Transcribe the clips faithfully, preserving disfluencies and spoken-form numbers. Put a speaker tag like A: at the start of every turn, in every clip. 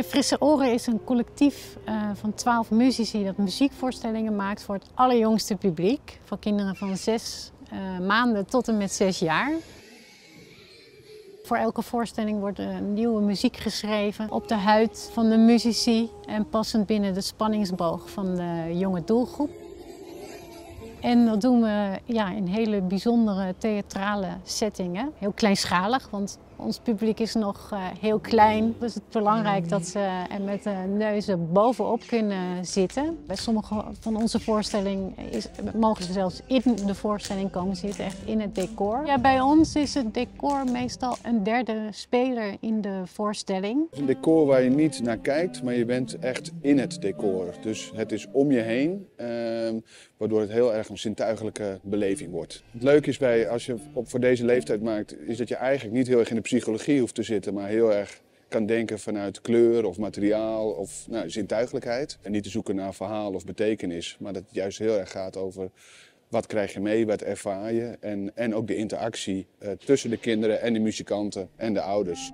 A: De Frisse Oren is een collectief uh, van twaalf muzici dat muziekvoorstellingen maakt voor het allerjongste publiek. Voor kinderen van zes uh, maanden tot en met zes jaar. Voor elke voorstelling wordt een nieuwe muziek geschreven op de huid van de muzici en passend binnen de spanningsboog van de jonge doelgroep. En dat doen we ja, in hele bijzondere theatrale settingen. Heel kleinschalig, want ons publiek is nog uh, heel klein. Dus het is belangrijk dat ze er met de neuzen bovenop kunnen zitten. Bij sommige van onze voorstellingen is, mogen ze zelfs in de voorstelling komen zitten, echt in het decor. Ja, bij ons is het decor meestal een derde speler in de voorstelling.
B: Het is een decor waar je niet naar kijkt, maar je bent echt in het decor. Dus het is om je heen, eh, waardoor het heel erg een zintuigelijke beleving wordt. Het leuke is bij, als je op voor deze leeftijd maakt, is dat je eigenlijk niet heel erg in de psychologie hoeft te zitten, maar heel erg kan denken vanuit kleur of materiaal of nou, zintuigelijkheid. En niet te zoeken naar verhaal of betekenis, maar dat het juist heel erg gaat over wat krijg je mee, wat ervaar je en, en ook de interactie uh, tussen de kinderen en de muzikanten en de ouders.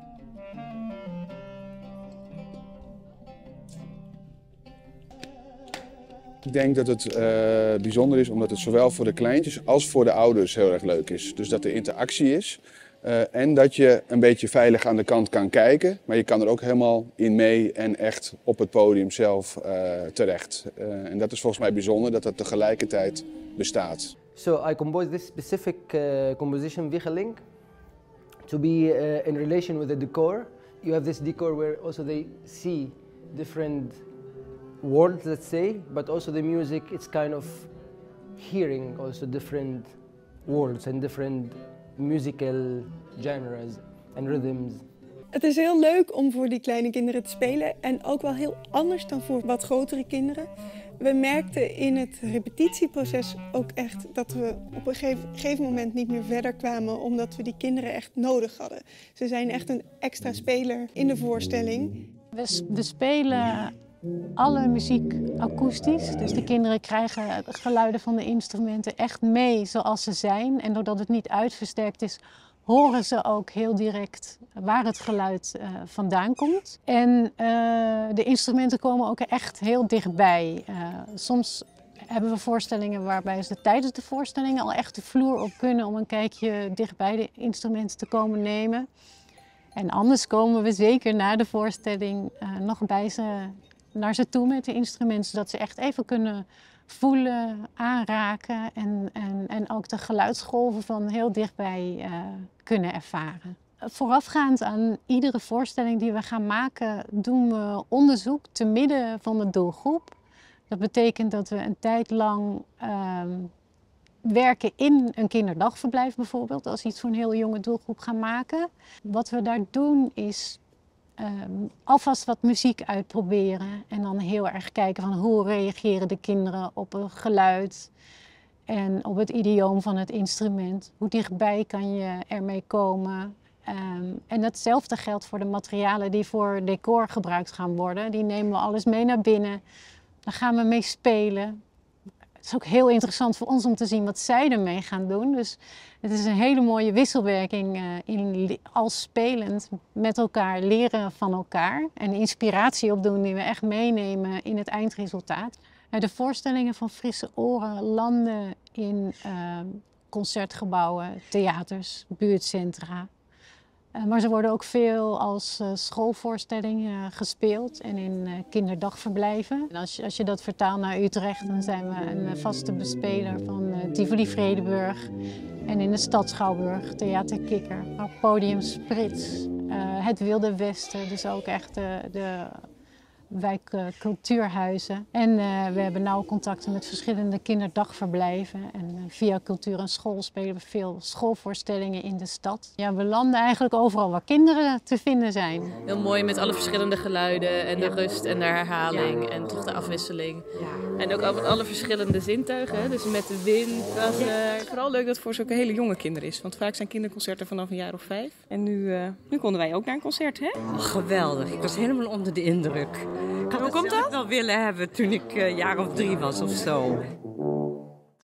B: Ik denk dat het uh, bijzonder is omdat het zowel voor de kleintjes als voor de ouders heel erg leuk is. Dus dat er interactie is. Uh, en dat je een beetje veilig aan de kant kan kijken, maar je kan er ook helemaal in mee en echt op het podium zelf uh, terecht. Uh, en dat is volgens mij bijzonder dat dat tegelijkertijd bestaat.
C: So I composed this specific uh, composition, Wicheling, to be uh, in relation with the decor. You have this decor where also they see different words, let's say, but also the music, it's kind of hearing also different words and different musical genres and rhythms.
D: Het is heel leuk om voor die kleine kinderen te spelen en ook wel heel anders dan voor wat grotere kinderen. We merkten in het repetitieproces ook echt dat we op een gegeven, gegeven moment niet meer verder kwamen omdat we die kinderen echt nodig hadden. Ze zijn echt een extra speler in de voorstelling.
A: We, we spelen alle muziek akoestisch, dus de kinderen krijgen de geluiden van de instrumenten echt mee zoals ze zijn. En doordat het niet uitversterkt is, horen ze ook heel direct waar het geluid uh, vandaan komt. En uh, de instrumenten komen ook echt heel dichtbij. Uh, soms hebben we voorstellingen waarbij ze tijdens de voorstellingen al echt de vloer op kunnen om een kijkje dichtbij de instrumenten te komen nemen. En anders komen we zeker na de voorstelling uh, nog bij ze naar ze toe met de instrumenten, zodat ze echt even kunnen voelen, aanraken en, en, en ook de geluidsgolven van heel dichtbij uh, kunnen ervaren. Voorafgaand aan iedere voorstelling die we gaan maken, doen we onderzoek te midden van de doelgroep. Dat betekent dat we een tijd lang uh, werken in een kinderdagverblijf bijvoorbeeld, als we iets voor een heel jonge doelgroep gaan maken. Wat we daar doen is Um, alvast wat muziek uitproberen en dan heel erg kijken van hoe reageren de kinderen op het geluid en op het idioom van het instrument. Hoe dichtbij kan je ermee komen? Um, en datzelfde geldt voor de materialen die voor decor gebruikt gaan worden. Die nemen we alles mee naar binnen, daar gaan we mee spelen. Het is ook heel interessant voor ons om te zien wat zij ermee gaan doen. Dus het is een hele mooie wisselwerking uh, in, als spelend met elkaar, leren van elkaar. En inspiratie opdoen die we echt meenemen in het eindresultaat. Uh, de voorstellingen van Frisse Oren landen in uh, concertgebouwen, theaters, buurtcentra. Uh, maar ze worden ook veel als uh, schoolvoorstellingen uh, gespeeld en in uh, kinderdagverblijven. En als, je, als je dat vertaalt naar Utrecht, dan zijn we een uh, vaste bespeler van uh, Tivoli Vredenburg. En in de stad Schouwburg, Theater Kikker, Podium Sprits, uh, het Wilde Westen, dus ook echt uh, de wijkcultuurhuizen. En uh, we hebben nauwe contacten met verschillende kinderdagverblijven. En uh, via Cultuur en School spelen we veel schoolvoorstellingen in de stad. Ja, we landen eigenlijk overal waar kinderen te vinden zijn.
E: Heel mooi met alle verschillende geluiden en de ja. rust en de herhaling ja. en toch de afwisseling. Ja. En ook al met alle verschillende zintuigen, dus met de wind. Dat, uh, vooral leuk dat het voor zulke hele jonge kinderen is, want vaak zijn kinderconcerten vanaf een jaar of vijf. En nu, uh, nu konden wij ook naar een concert, hè?
F: Oh, geweldig, ik was helemaal onder de indruk. Ik had
E: Hoe komt dat?
F: wel willen hebben toen ik een uh, jaar of drie was of zo.